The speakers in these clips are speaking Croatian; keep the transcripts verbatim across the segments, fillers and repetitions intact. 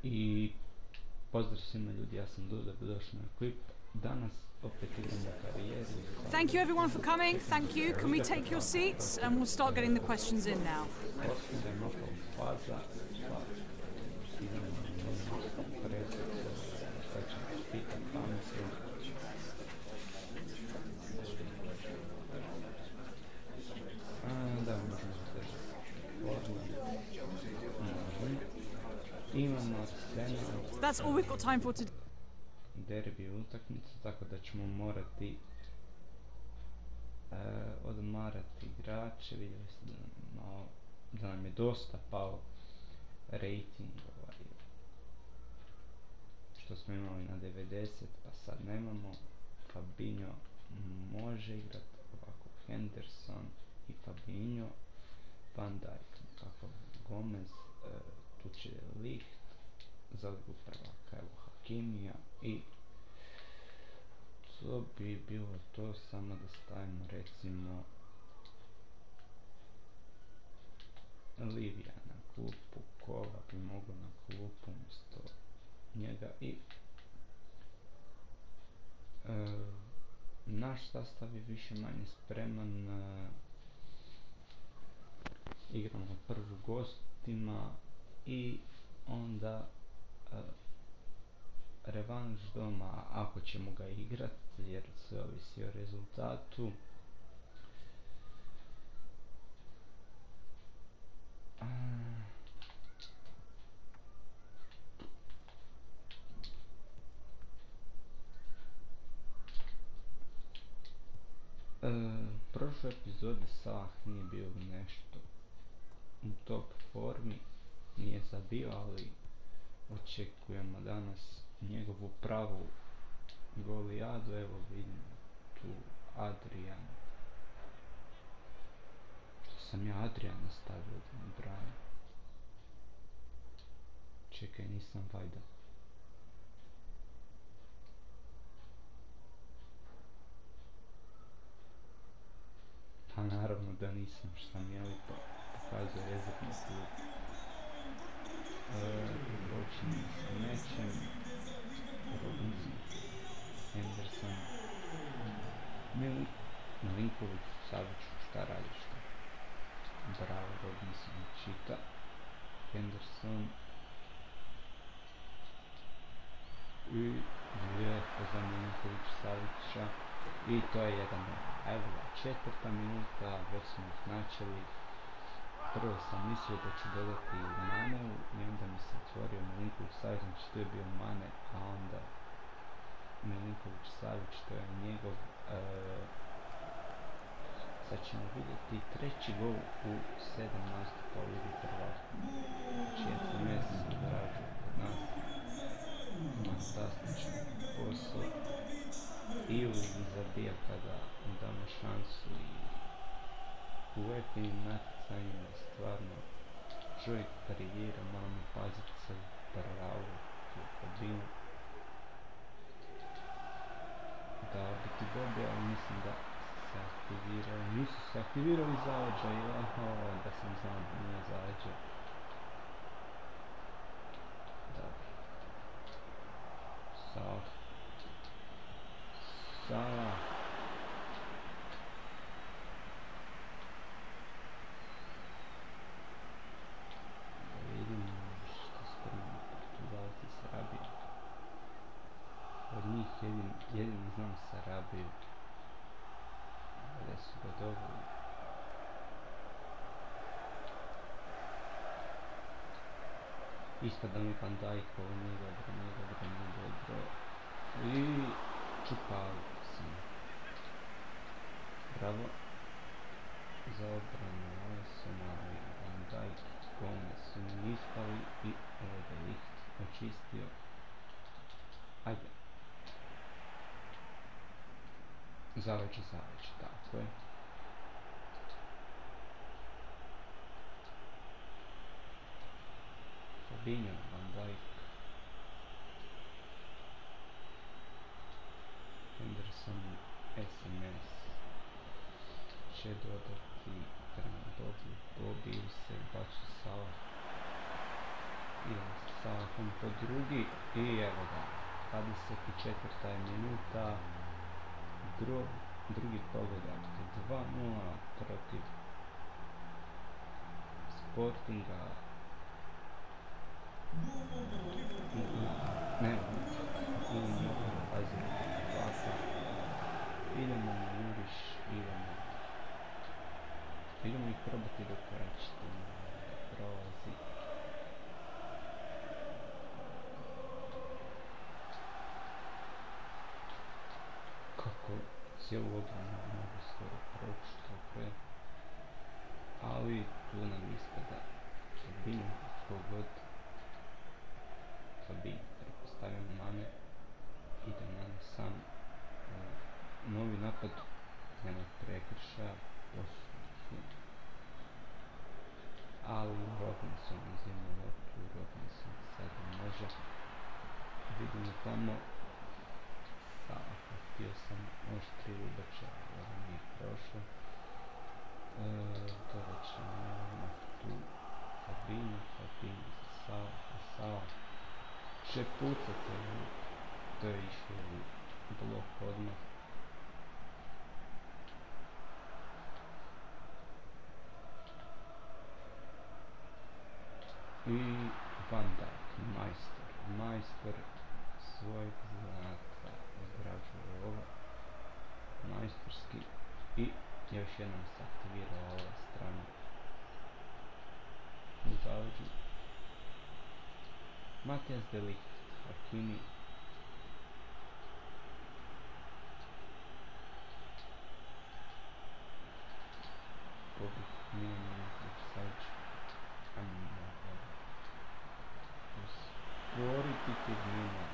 I pozdrav svima ljudi, ja sam Duda, došao na klip. Danas opet idemo u karijeru. Thank you everyone for coming, thank you. Can we take your seats and we'll start getting the questions in now. Posljedna je knockout faza, pa idemo na presek, sad ćemo pitat pametno. Da, možemo zadržati formu. Imamo Arsenal. That's all we've got time for today. Derbi utakmicu, tako da ćemo morati uh, odmarati igrače. Vidjeli ste da, no, da nam je dosta pao rating, ovaj, što smo imali na devedeset, pa sad nemamo. Fabinho može igrati ovako, Henderson i Fabinho, Van Dijk, kako Gomez, uh, tu će Ligt, za ligu prvaka, evo Hakimija i to bi bilo to, samo da stavimo recimo Livija na klupu, Kola bi mogao na klupu umjesto njega i e, naš sastav je više manje spreman. E, igramo prvu gostima i onda e, revanš doma, ako ćemo ga igrati, jer sve ovisi o rezultatu. A... E, prošle epizode Salah nije bio nešto u top formi, nije zabio, ali očekujemo danas njegovu pravu golijadu. Evo vidimo tu Adrian, što sam ja Adriana stavio da mi brani. Čekaj, nisam vajda. Pa naravno da nisam, šta mi je li pa pokazuje rezervni klub. Počinje s mečem, Robinson, Henderson, Mil Milinković, Savić, šta radiš to? Bravo, Robinson, čita, Henderson i lijepo za Milinković, Savića i to je jedan. Evo ga, četvrta minuta, već smo označili. Prvo sam mislio da ću dodati Maneu i onda mi se otvorio Milinković Savić, znači to je bio Mane, a onda Milinković Savić, to je njegov. E, sad ćemo vidjeti treći gol u sedam nastupa u Ligi prvaka. Znači S M S odrađuje kod nas fantastičan posao i uvijek zabija kada damo šansu i u uefinim natjecanjima stvarno čovjek karijera, moramo paziti se bravo tu Fabinho da bi ti dobio, ali mislim da se aktivirao, nisu se aktivirali zaleđaj, aha, da sam znao da nije zaleđaj. Dobro. Salah. Salah. Od njih jedin, jedin znam Sarabiju, da su ga dobili. Ispada mi Van Dijk, ovo nije dobro, nije dobro, nije dobro. I čupali sam. Bravo. Za obranu, ovo su mali Van Dijk, Gomez su mi ispali i ovo da ih očistio. Ajde. Zaleđe, zaleđe, tako je. Fabinho, Van Dijk, Henderson, S M S će dodati prema dobiju, dobiju se, baci Salah. Idemo sa Salahom po drugi i evo ga, dvadeset četvrta je minuta, Dru, drugi pogodak, dva nula protiv Sportinga. Ne, ne mogu bazirati glasa. Idemo na juriš, idemo. Idemo ih probati dokoračiti, da prolazi. Kako cijelu obranu mogu skoro proći to pre. Ali tu nam ispada Fabinho, kogod Fabinho, prepostavljam Mane, ide Mane sam. Novi napad, nema prekršaja, posuđu. Ali Robinson uzima loptu, Robinson sada može. Vidimo tamo Salaha, htio sam oštri ubačaj, ali nije prošlo. E, dodat ćemo odmah tu Fabinho, Fabinho za Salaha, Salah će pucati, to je išlo u blok odmah. I Van Dijk, majstor, majstor svojeg zanata odrađuje ovo, majstorski, i još jednom se aktivirala ova strana u zaleđu. Matijas de Ligt, Hakimi, pobih Milan Savić, ajmo usporiti Firmina.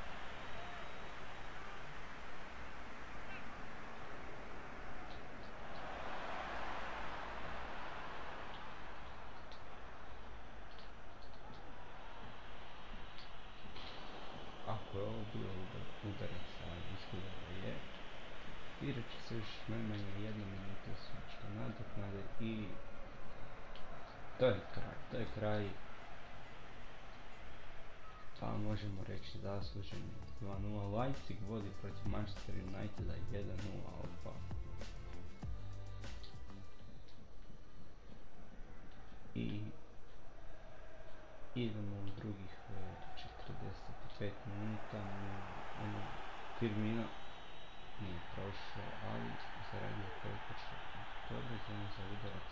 Ako je ovo bilo udarac, ali izgleda da je, igrat će se još najmanje jedna minuta osjeća nadoknade i to je kraj, to je kraj. Pa možemo reći zasluženi dva nula. Leipzig vodi protiv Manchester Uniteda jedan nula opa. I idemo u drugih četrdeset pet minuta. Firmino nije prošao, ali zaradio prekršaj. To je vezano za udarac.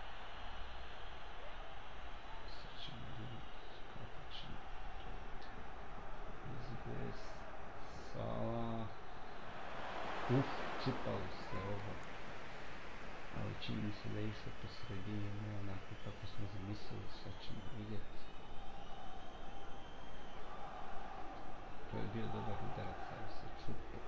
Sad ćemo vidjeti kako ćemo. Izbes, Salah. Uf, čupalo se ovo. Ali čini mi se da je išlo po sredini, ne onako kako smo zamislili, sad ćemo vidjeti. To je bio dobar udarac, ali se čupao.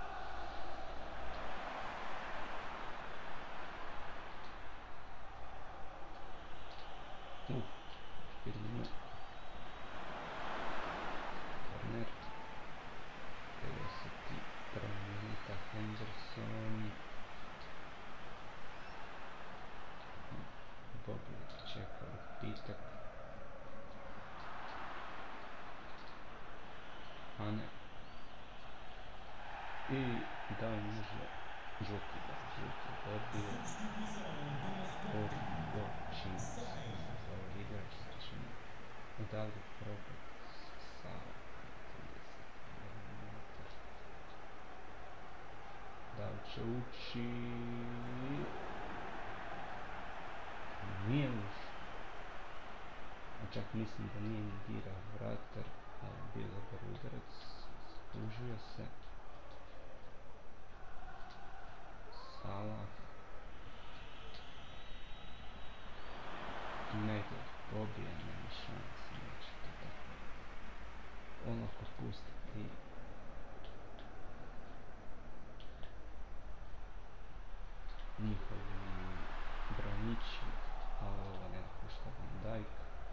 Uf, Firmino. Corner. pedeset prva minuta, Henderson. Bobby čeka odbitak. Ane. I daj može žuti da žuti dobije. Orbo čini se za igrač, sad ćemo odavde probati sa da li će ući. Nije ušao. A čak mislim da nije ni dirao vratar, ali bio dobar udarac. Spužio se. Salah. Nego pobija, nema šanse, neće to tako olako pustiti. Njihovi branići, ali ovo ne pušta Van Dijk.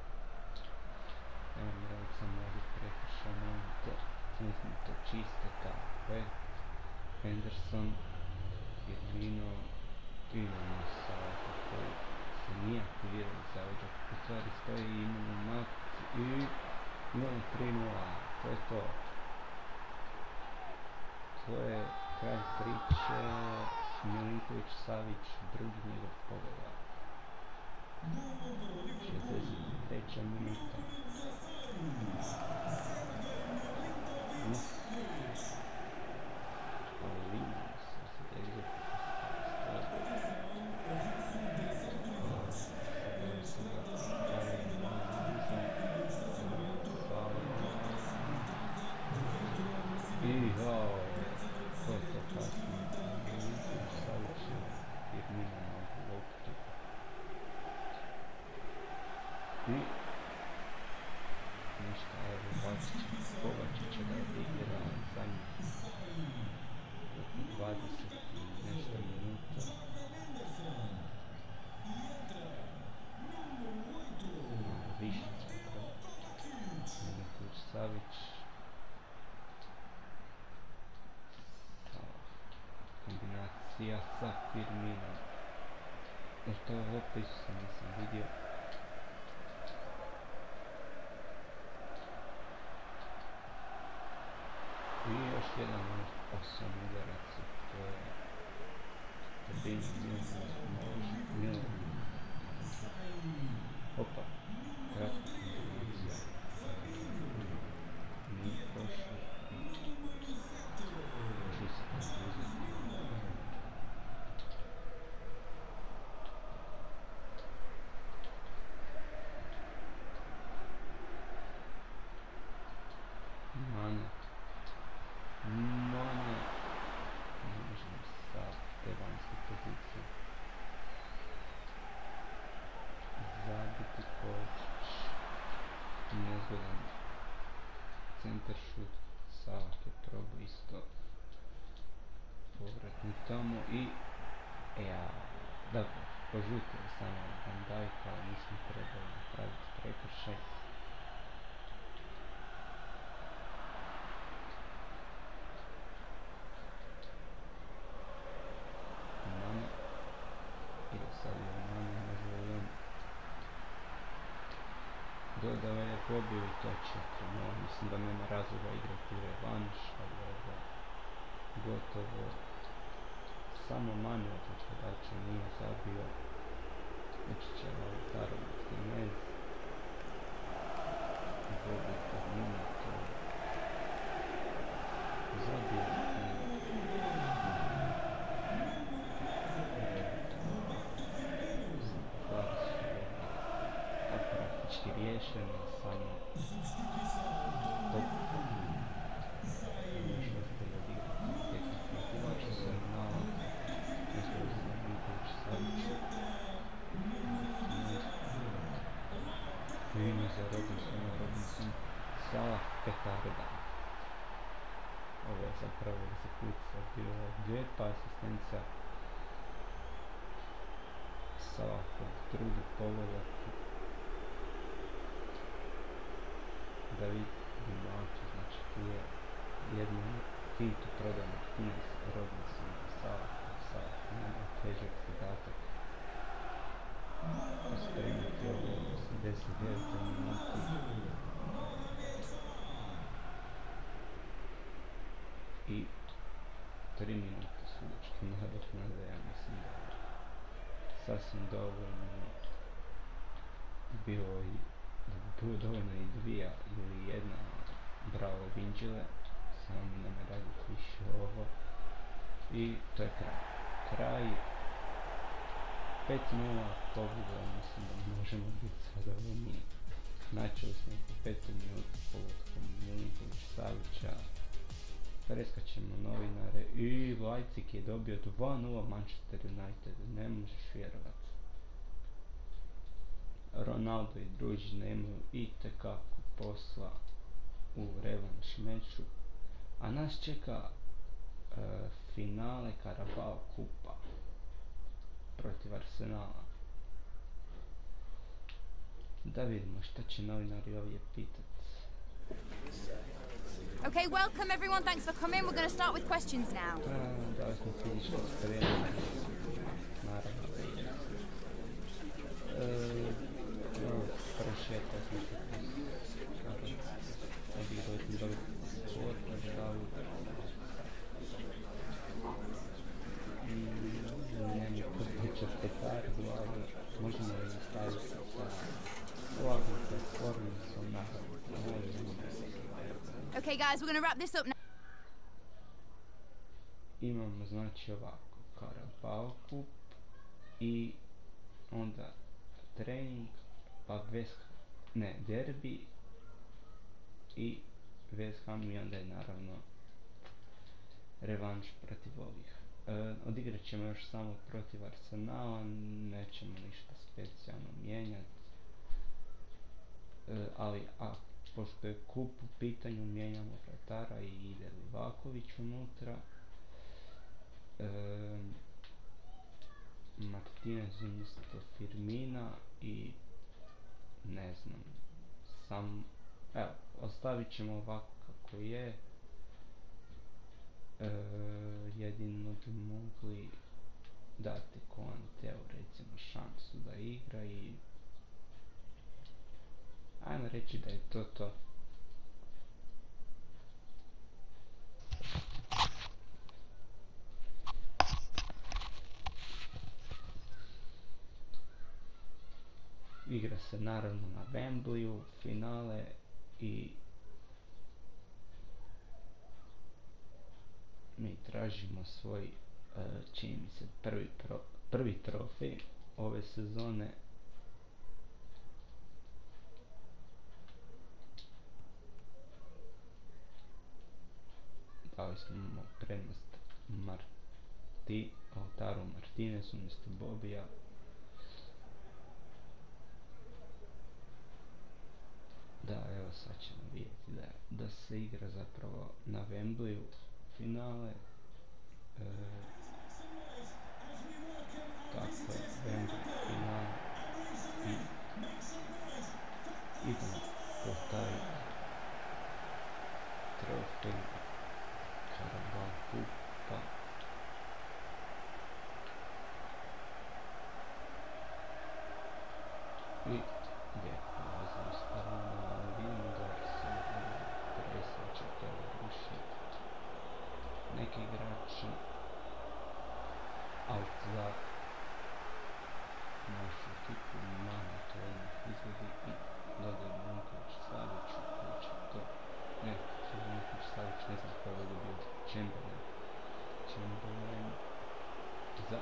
Evo mi radit sam ovdje prekršao, molim to, uzmi to čiste, tako je. Henderson, Firmino, imamo Salaha koji se nije aktivirao za ođak. U stvari stoji i imamo mat i imamo tri nula. To je to. To je kraj priče. Milinković Savić, drugi njegov pogleda. šezdeset treća minuta. I jao, to je to kasno. Milinković Savić je Firmino na loptu. I ništa, evo Kovačića da odigra zadnjih dvadeset i nešto minuta. Više zapravo. Milinković Savić. Kombinacija sa Firminom. Jer to je opet sam nisam vidio. I još jedan osam udaraca, to je Bin Milan. Opa, kratka kombinacija. Nije prošlo i čisto uzeti. Mane. Mane. Ne možemo sa te vanjske pozicije zabiti. Kovačić. Nezgodan centar šut. Salah je probao isto povratni tamo i ja, dakle, požutio samo Van Dijk, ali nismo trebali napraviti prekršaj. Mane. I da sad je Mane možda dodao je pobio i to četiri nula. Mislim da nema razloga igrati revanš, ali ovo gotovo. Samo Mane od napadača nije zabio. Ući će Lautaro Martinez. Bobi Firmino to zabio. Praktički riješeno, samo top. Nešto ste odigrati tehnički kuvač se malo. Nešto se Milinković Savić. Fino za Robinson, Robinson. Salah petarda. Ovo je zapravo egzekucija bilo dvije pa asistencija. Salah od drugi pogodak. David Dimačo, znači tu je jednu kintu prodao Martinez, Robinson, Salah, Salah, nema težak zadatak. Spremiti ovo osamdeset devetoj minuti. I tri minute sudačke nadoknade, ja mislim da je sasvim dovoljno bilo i bilo dovoljno i dvija ili jedna bravo Vinđile, samo ne me radi više ovo. I to je kraj. Kraj pet nula pobjeda, mislim da možemo biti zadovoljni. Načeli smo u petu minutu pogodkom Milinković Savića. Preskačemo novinare i Leipzig je dobio dva nula Manchester United, ne možeš vjerovat. Ronaldo i družina imaju itekako posla u revanš meču, a nas čeka e, finale Carabao kupa protiv Arsenala. Da vidimo šta će novinari ovdje pitat. Okay, welcome everyone, thanks for coming. We're going to start with questions now. Da, da smo fizičko spremni, naravno da ide. Prošetao sam se kroz odigrao sam dobro sport, odžavu. Nema područja petardu, ali možemo li nastaviti sa ovakvom performansom na Okay, guys, we're gonna wrap this up now. Imamo znači ovako Carabao Cup i onda trening, pa West, ne, derbi i West Ham i onda je naravno revanš protiv ovih. E, odigrat ćemo još samo protiv Arsenala, nećemo ništa specijalno mijenjati, e, ali a, pošto je kup u pitanju mijenjamo vratara i ide Livaković unutra. E, Martinez umjesto Firmina i ne znam, sam, evo, ostavit ćemo ovako kako je. E, jedino bi mogli dati Konteu recimo šansu da igra i ajmo reći da je to to. Igra se naravno na Wembleyu, finale i mi tražimo svoj, uh, čini mi se, prvi, pro, prvi trofej ove sezone. Dali smo prednost Marti, Lautaru Martinezu umjesto Bobija. Da, evo sad ćemo vidjeti da, da se igra zapravo na Wembleyu finale. E, tako je, Wembley finale i idemo po taj trofej Carabao Cupa. I lijepo ulazim s parama, ali vidimo da se presjeća to ruši. Neki igrači out za našu ekipu, Mane to odmah izvedi i dodaju Milinković Saviću koji će to, ne, Milinković Savić ne znam ko je ovdje bio, Chamberlain, Chamberlain za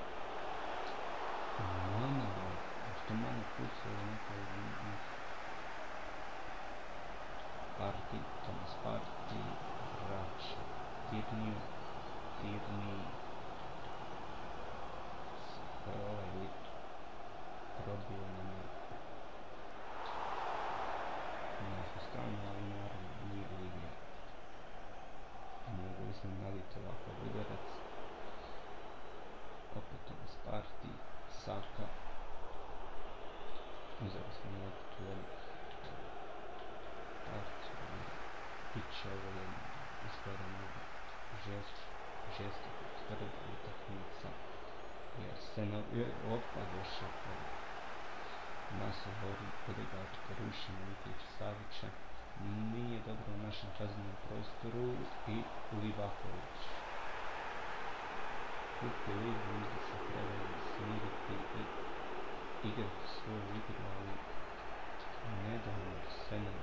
Mane, što Mane pucao je neka od njih. Partey, Thomas Partey, vraća Tierney, Tierney, ovaj lik probio nam je našu stranu, ali naravno nije Livija mogu iznenaditi ovakav udarac. Opet Thomas Partey, Saka, uzeli smo loptu ovih Partey, bit će ovo jedno izgleda mnogo žesto tvrda utakmica jer se na lopta došla po nasu odigračka ruši Milinković Savića, nije dobro u našem kaznenom prostoru i Livaković kupi ligu, možda se trebaju smiriti i igrati svoju igru, ali ne da mu se ne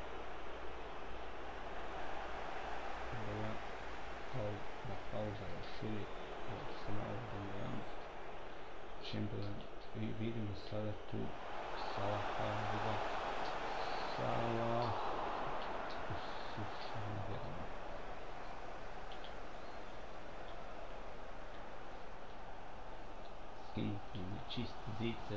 na pauza još uvijek se nalazimo jedan Chamberlain i vidimo sada tu Salah, Salah, Salah, nevjerojatno. Skinuti mi čist zicer.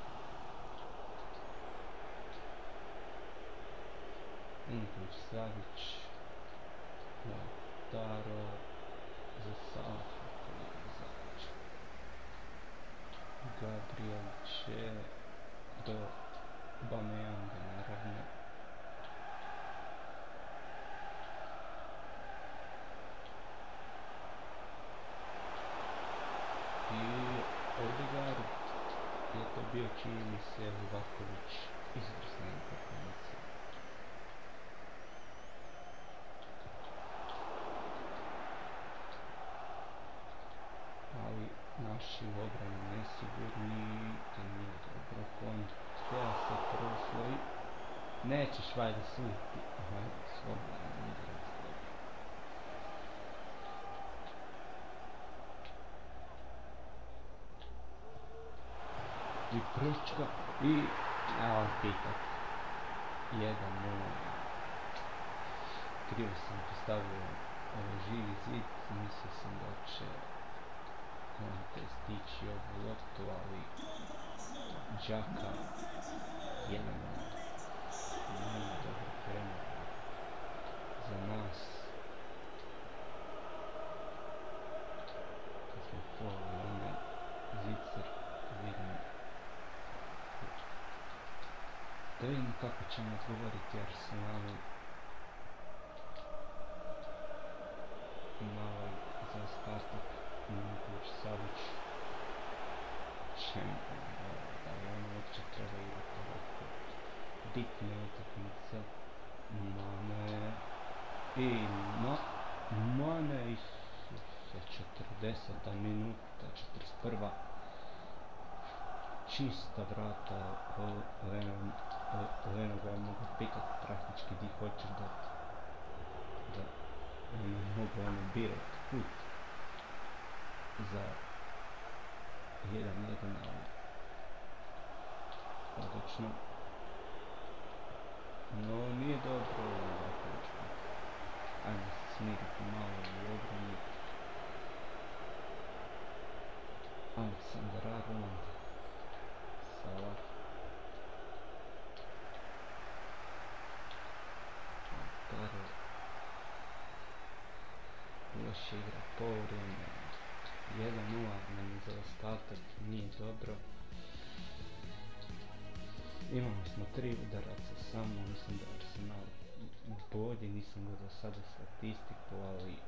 Milinković Savić, Lautaro za Salah, Gabriel će do Aubameyanga naravno. I Odegaard je to bio čini mi se Livaković izvrsna informacija. Ali naši u obrani nesigurni, to nije dobro, kon htjela se prošlo i nećeš valjda sliti, ajde, slobodno, nije dobro. I prečka i evo pitak jedan nula. Krivo sam postavio živi zid, mislio sam da će Conte stići ovu loptu, ali Đaka jedan nula. Nije dobro krenuo za nas. Kad smo povali onaj zicer, vidimo da vidimo kako ćemo odgovoriti Arsenalu na ovaj zaostatak. Milinković Savić Čempion, da li ono uopće treba igrati ovako bitne utakmice. Mane i ma, Mane i četrdeseta minuta, četrdeset prva čista vrata. Leno ga je mogu pitat praktički di hoćeš da da ono mogu ono birat put za jedan jedan, ali odlično. No nije dobro ovako. Ajmo se smiriti malo u obrani. Aleksandar Arnold, Salah, Lautaro, loše igra povreme, jedan nula nam je zaostatak, nije dobro. Imamo smo tri udaraca samo, mislim da Arsenal bolje, nisam gledao sada statistiku, ali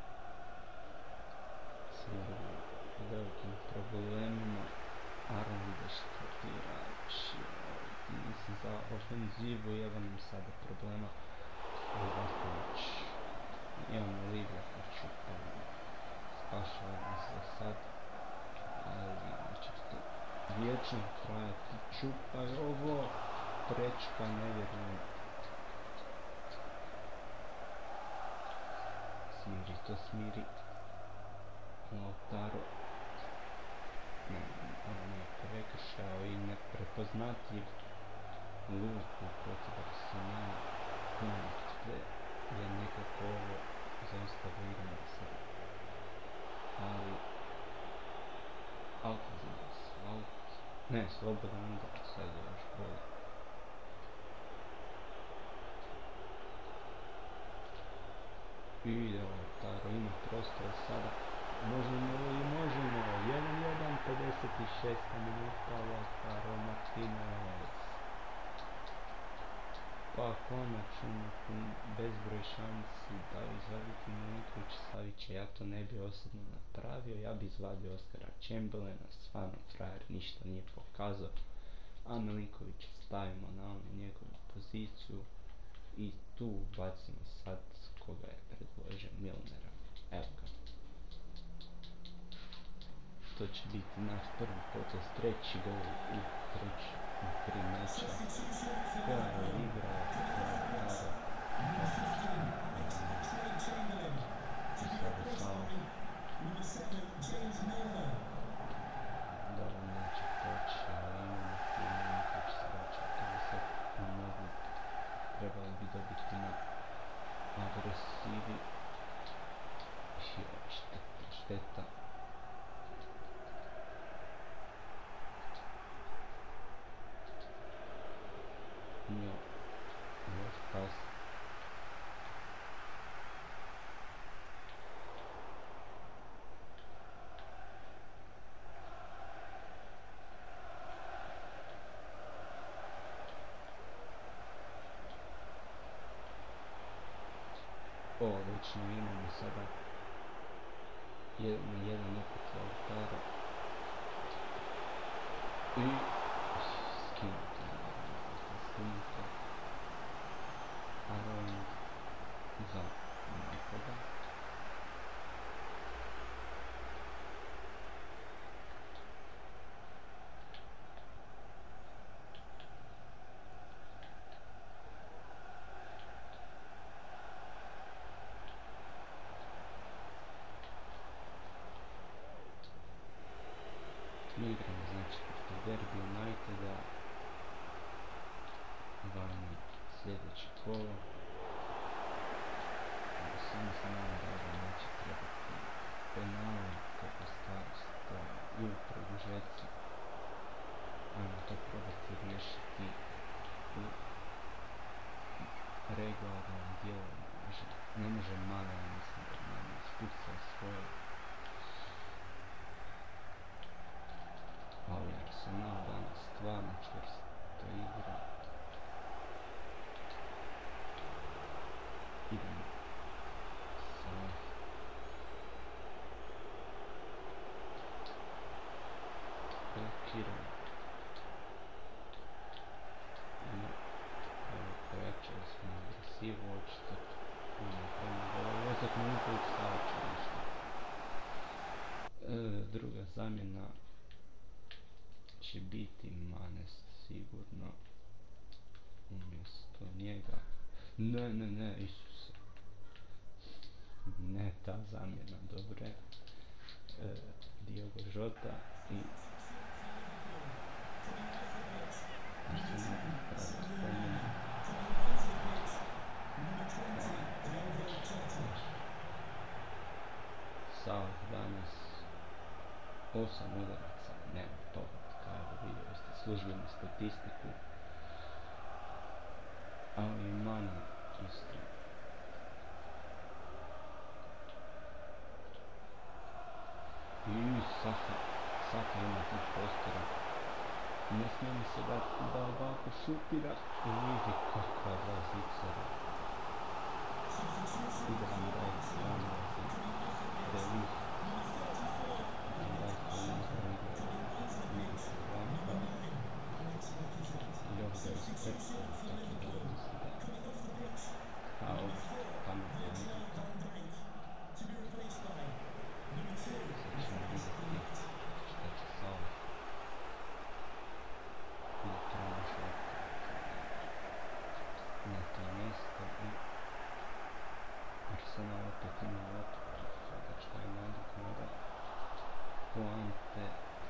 smo u velikim problemima. Arnold je štotirač, mislim za ofenzivu, evo nam sada problema. Livaković, imamo Livakoviću, pa spašava nas za sad, ali znači to vječno trajati. Čupaj ovo, prečka, ne vjerujem. Smiri to, smiri. Lautaro. Ne, ono nije prekršao i neprepoznatljiv Luku protiv Arsenala. Konte je nekako ovo zaustavio igranje sada. Ali out za nas, out. Ne, slobodan udar, sad je još bolje. I ide Lautaro, ima prostora sada. Možemo li možemo, jedan jedan, pedeset šesta minuta, Lautaro Martinez. Pa konačno, nakon bezbroj šansi da izvaditi Milinković Savića, ja to ne bi osobno napravio, ja bi izvadio Oskara Chamberlaina, stvarno frajer ništa nije pokazao, a Milinkovića stavimo na onu njegovu poziciju i tu bacimo sad koga je predložio, Milnera, evo ga. To će biti naš prvi potez, treći gol u treći, u tri meča. Koja je igra, Lautaro, i sada samo da vam neće poći, ali imamo tu Milinković Savića, to bi sad mogli, trebali bi dobiti na agresivi. Joj, šteta, šteta. Njo, još pas. Odlično, imamo sada jedan na jedan opet Lautaro. I skinuto, skinuto Aroing za nekoga. Mi igramo znači protiv Derby Uniteda, vani sljedeće kolo. Samo se nadam da ga neće trebati penali kako staviti i u produžetci. Ajmo to probati riješiti u regularnom dijelu. Ne može malo, ja mislim da nam ispuca svoje. Ali Arsenal danas stvarno čvrsto igra. Idemo sa blokirom. No, evo pojačali smo agresivu, očito vezatno upović stavit nešto. E, druga zamjena će biti Manes sigurno umjesto njega. Ne, ne, ne, Isuse. Ne ta zamjena, dobre. E, Diogo Jota i Arsenal pravi promjenu. South danas osam udaraca, nema toga. Evo vidjeli ste službenu statistiku, ali i Mane isto. I Saka, Saka ima tih prostora. Ne smije mi se dati da ovako šutira i vidi kakva dva zicera. Idem da je stvarno da je ih. Da je to možda vidi se ovako. I ovdje je ispektor, tako da ovdje se da. A ovdje pametno igrika. Sad ćemo vidjeti šta će sa ovdje. I trebaš na to mjesto i Arsenal opet ima loptu. Sada šta je nadoknada poante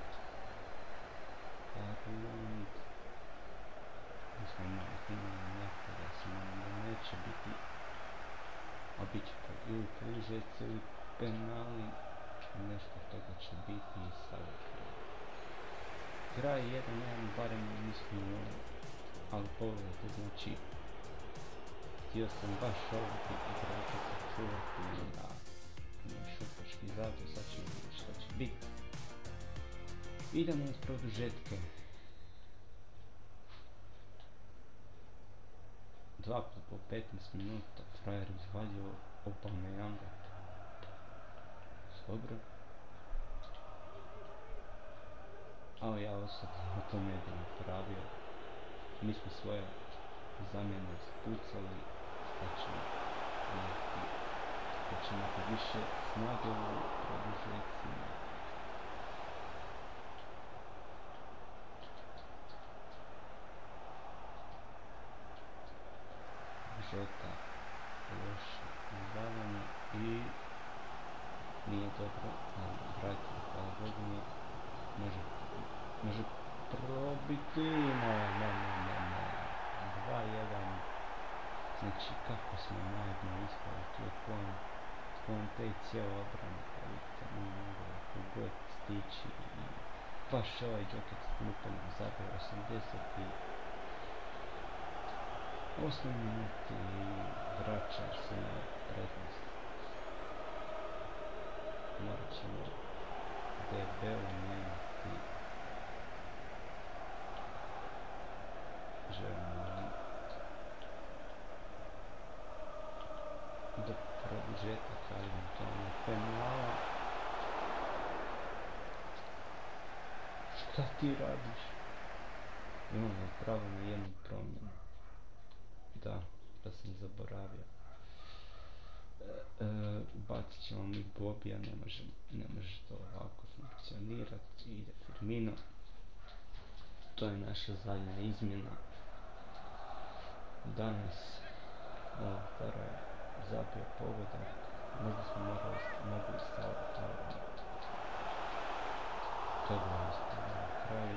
Arund. Mi smo imali finalno nekada, smo da neće biti, a bit će to ili produžetci ili penali, nešto toga će biti i sada kraj. Kraj jedan jedan, barem nismo imali, ali pogledajte, znači, htio sam baš ovdje igrača sačuvati na, na šupački zato, sad ćemo vidjeti što će biti. Idemo uz produžetke. Dva put po petnaest minuta, frajer izvadio Aubameyanga. Dobro. Ali ja osobno to ne bi napravio. Mi smo svoje zamjene spucali, sad ćemo imati, sad ćemo imati više snage u produžetcima. Jota, loše izdavanje i nije dobro, ali Brighton, hvala Bogu, može, može probiti, ne, ne, ne, ne, ne, dva jedan, znači kako smo najedno ispali, tu je plan, plan te i cijela obrana, pa vidite, nije mogla kogod stići i baš ovaj Jokic lupanjem zabio osamdeset i osam minuti i vraća se na prednost. Morat ćemo debelo mijenjati Žermani do produžetaka eventualno penala. Šta ti radiš? Imamo pravo na jednu promjenu. Da, da sam zaboravio. E, e, bacit ćemo mi Bobija, ne može, ne može to ovako funkcionirati. Ide Firmino. To je naša zadnja izmjena. Danas Lautaro je zabio pogodak. Možda smo morali, mogli staviti ovo. To bi ostavio na kraju.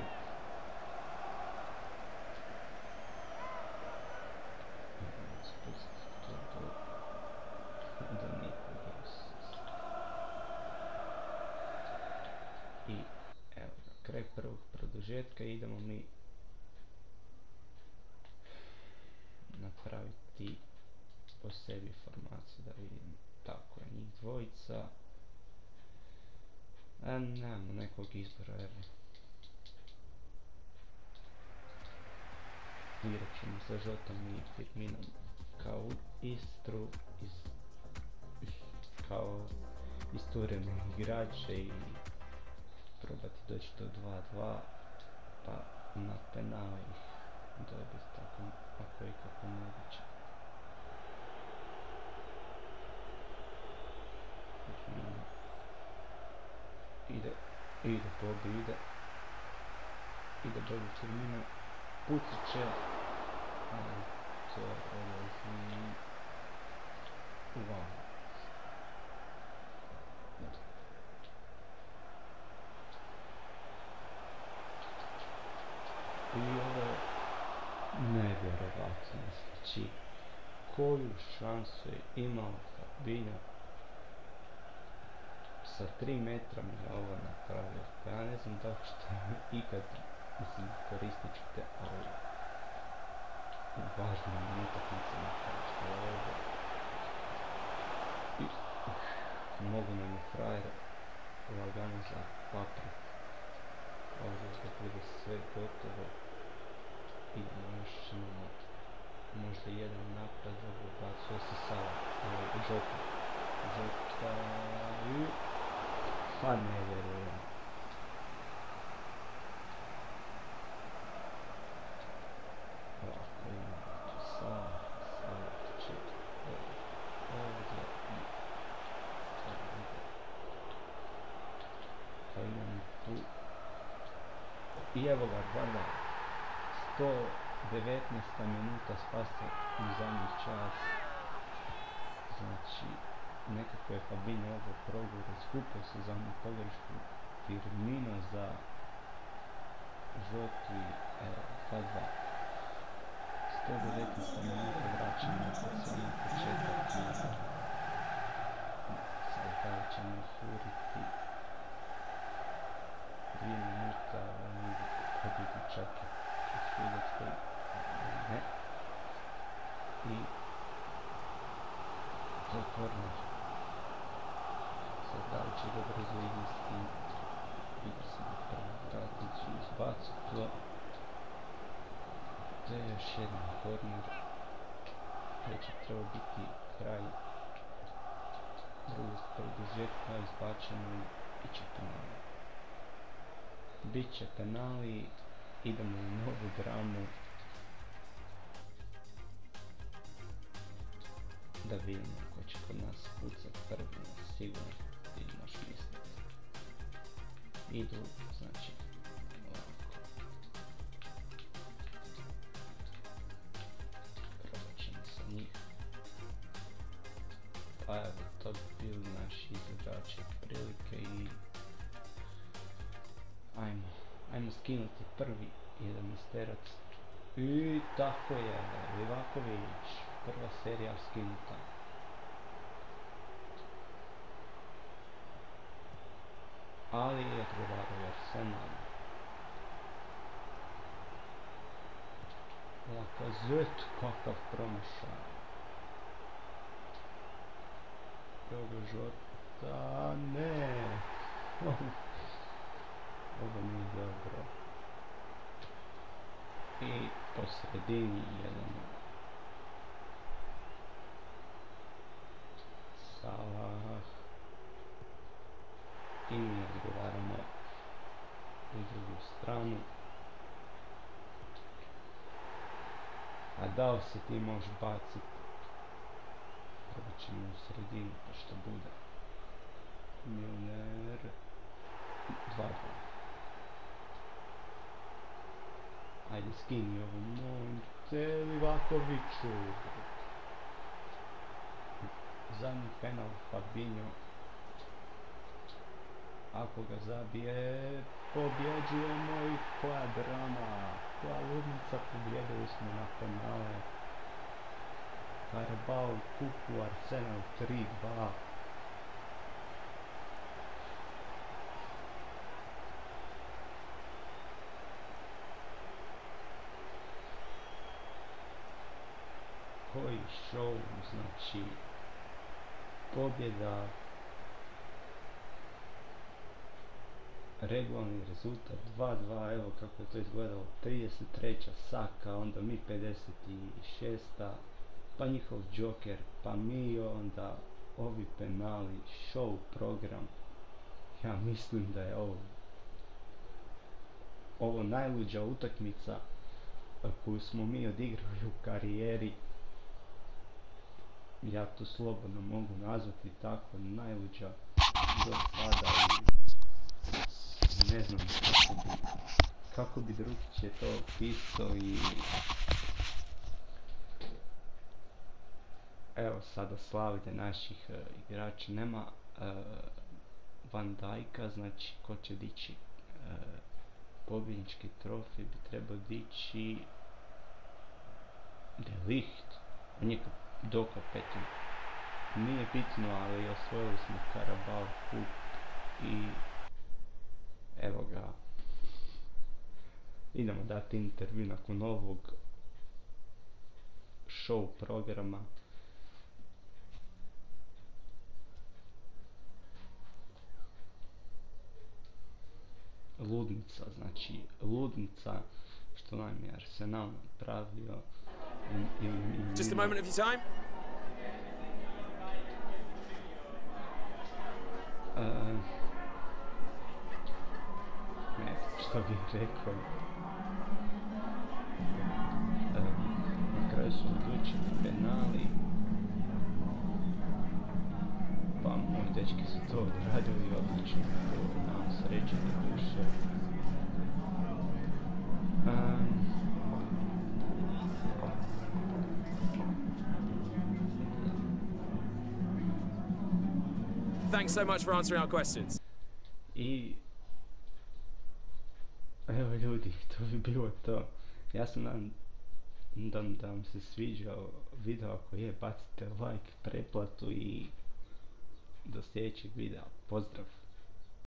Spustiti to do, do nikoga. I evo, na kraj prvog produžetka idemo mi napraviti po sebi formaciju da vidim. Tako je, njih dvojica. A nemamo nekog izbora, evo. Igrat ćemo sa Žotom i Firminom kao Istru, iz, kao isturene igrače i probati doći do dva dva, pa na penale ih dobiti tako, ako je kako moguće. Ide, ide Bobby, ide, ide Bobby Firmino, pucat će, ali to odlazi u van. I ovo je nevjerovatno, znači koju šansu je imao Fabinho. Sa tri metra mi je ovo napravio, pa ja ne znam da li ćete ikad, mislim, koristit ću te, ali u važnim utakmicama kao što je ovo. I uh, mogu nam je frajer lagano za paprat. Ovdje da bude sve gotovo. Idemo još imamo možda jedan napad, ovo bacio se Sala, ali Žota. Žota i... Pa ne vjerujem. Ovako imamo tu Sala, Sala će ovdje i ovdje. Pa imamo tu. I evo ga, Varda. sto devetnaesta minuta spasa u zadnji čas. Znači, nekako je Fabinho ovo progor, skupio se za onu pogrešku Firmino za Žotu i evo, dva dva. sto devetnaesta minuta vraćamo se na početak i sada ćemo furiti dvije minuta, oni pobjedi čak u Švicarskoj, ne. I to je korner. Sad da li će ga brzo izvesti, vidio sam da prvo vratno ću izbaciti to. To je još jedan korner. To će treba biti kraj drugog produžetka, izbačeno i bit će penali. Biće penali, idemo u novu dramu. Da vidimo ko će kod nas pucat prvi, sigurno ti možeš misliti. Idu, znači, ovako. Probat ćemo sa njih. Pa evo, to bi bili naši izvođači prilike i ajmo, ajmo skinuti prvi jedan isterac. I tako je, Livaković, prva serija skinuta. Ali je odgovarao Arsenal. Lacazette, kakav promašaj. Evo Žota, ne. Ovo nije dobro. I po sredini jedan Salah. I mi odgovaramo u drugu stranu. A da li se ti možeš baciti? Probat ćemo u sredinu pa što bude. Milner. dva dva. Ajde skini ovo Monte Livakoviću. Zadnji penal Fabinho. Ako ga zabije, pobjeđujemo i koja drama, koja ludnica, pobjedili smo na penale. Carabao kupu Arsenal tri dva. Koji show, znači pobjeda, regularni rezultat dva dva, evo kako je to izgledalo, trideset treća Saka, onda mi pedeset šesta, pa njihov Joker, pa mi, onda ovi penali, show program. Ja mislim da je ovo ovo najluđa utakmica koju smo mi odigrali u karijeri. Ja to slobodno mogu nazvati tako, najluđa do sada i ne znam kako bi, kako bi Drugić je to opisao. I evo sada slavite naših uh, igrača, nema uh, Van Dijka, znači ko će dići uh, pobjednički trofej, bi trebao dići De Ligt, on je dokapetan. Nije bitno, ali osvojili smo Carabao Cup i evo ga. Idemo dati intervju nakon ovog show programa. Ludnica, znači ludnica što nam je Arsenal napravio. I, i, i, Just a moment of your time. Uh, ne znam što bih rekao. Uh, na kraju su odlučili penali. Pa moji dečki su to odradili odlično. Nam sreće do duše. Um, Thanks so much for answering our questions. I evo ljudi, to bi bilo to. Ja se nadam da, da vam se sviđao video, ako je bacite like, pretplatu i do sljedećeg videa. Pozdrav!